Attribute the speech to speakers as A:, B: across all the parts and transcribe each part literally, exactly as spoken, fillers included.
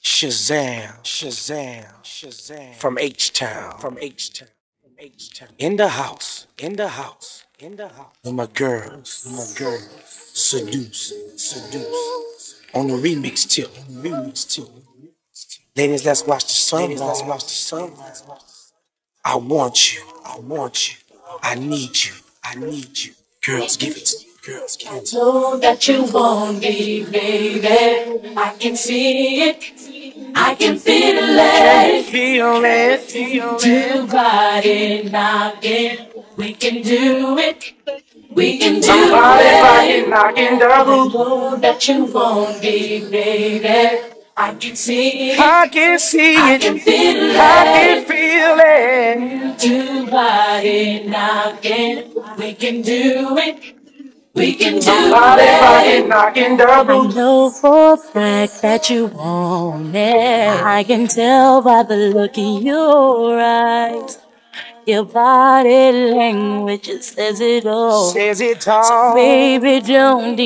A: Shazam, Shazam, Shazam. From H-Town, from H-Town, from H-Town. In the house, in the house, in the house. With my girls, with my girls. Sa-Deuce, Sa-Deuce. On the remix tip, on the remix tip. Ladies, let's watch the sun. Ladies, let's watch the sun. I want you, I want you. I need you, I need you. Girls, give it to me. Girls, give it to me.
B: I know that you want me, baby. I can see it. I can feel it.
A: Feel it, feel it.
B: Do body knocking. We can do it. We can do
A: Somebody
B: it.
A: body knocking the
B: I
A: roof.
B: know that you want me, baby. I can see it.
A: I can see
B: I
A: it.
B: can feel it.
A: I can feel it.
B: Do body knocking. We can do it. We can do
A: Somebody body
B: it.
A: knocking the
B: I
A: roof.
B: know for a fact that you want it. I can tell by the look in your eyes. Your body language it says it all.
A: Says it
B: So
A: all.
B: baby, don't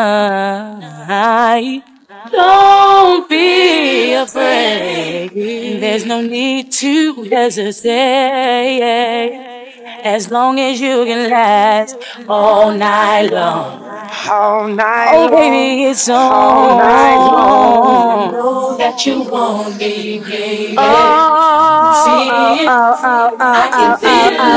B: deny. Don't be afraid. There's no need to hesitate. As long as you can last all night long.
A: All night
B: Oh,
A: long.
B: baby, it's on.
A: All night long.
B: I know that you want me, baby.
A: Oh,
B: See it.
A: oh, oh, oh,
B: I can
A: oh,
B: feel
A: oh,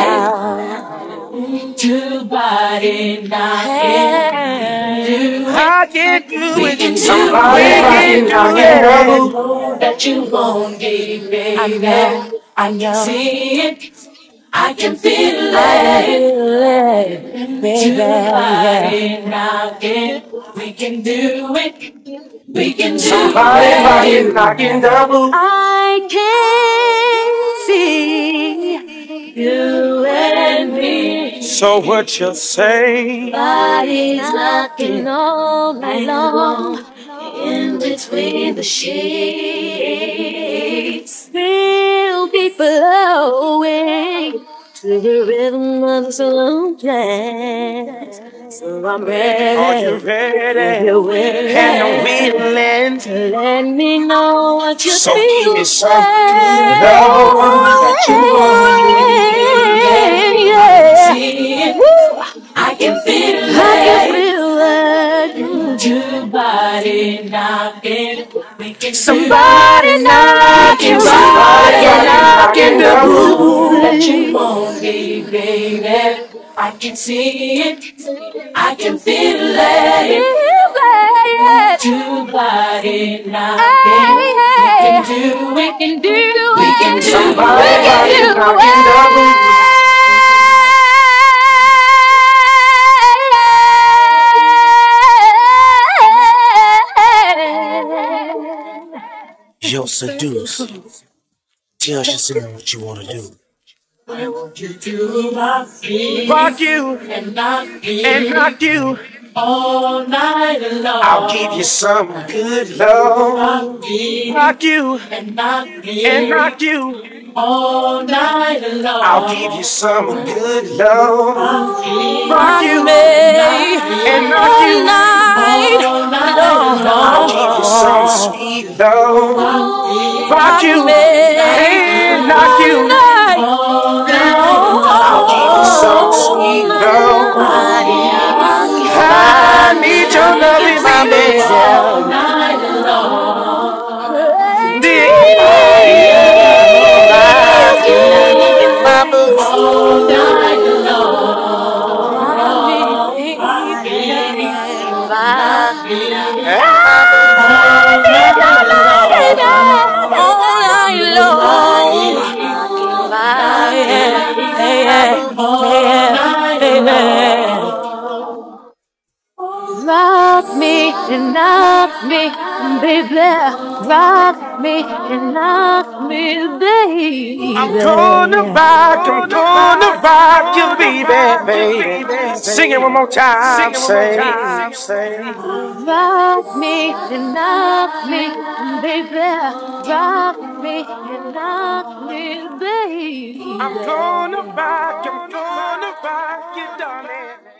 B: it. Two body knocking. Do
A: I can do
B: We
A: it.
B: can do
A: Somebody
B: it.
A: body knocking
B: I
A: the roof.
B: know that you want me, baby.
A: I know, I
B: I
A: know.
B: see it. I can feel
A: I
B: it.
A: feel it, baby.
B: Two
A: Yeah.
B: body knocking. We can do it. We can do
A: Somebody
B: it.
A: body knocking the roof.
B: I can see you and me.
A: So what you say?
B: Bodies knocking all night long. In between the sheets, we'll be flowing to the rhythm of the slow jazz. So I'm ready.
A: Are you ready?
B: If you're willing,
A: And I'm willing to
B: let me know what you
A: so
B: feel.
A: give me some good love.
B: That you want. Yeah. See it. I can feel it. I can feel it. Two body knocking. We can
A: Somebody knocking, somebody knocking the roof.
B: that you want me, baby. I can see it. I can feel it. Two body knocking. We can do, we can do, we can do,
A: Somebody
B: we can do
A: knocking the roof. Yo, Sa-Deuce, tell Shazam what you wanna do.
B: I want you to rock me,
A: Rock you
B: and knock me,
A: and knock you.
B: all night long.
A: I'll give you some good love.
B: Rock me,
A: Rock you
B: and knock me,
A: and knock you.
B: all night long.
A: I'll give you some good love.
B: Rock me,
A: Rock you and knock you.
B: all night long.
A: I'll give you some sweet love. Rock you and knock you. I'll give you some sweet love. I need your love in my bed.
B: All night long.
A: In my boots.
B: All night long. Rock me and knock me, baby. Rock me and knock me, baby.
A: I'm gonna rock, I'm gonna rock you, baby, baby. Sing it one more time, say.
B: Rock me and knock me, baby. Rock me and knock me, baby.
A: I'm gonna rock, I'm gonna rock you, darling.